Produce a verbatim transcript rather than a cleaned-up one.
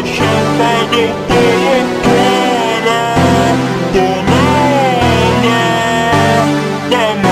chapado, eu tô loucona. Tô na onda da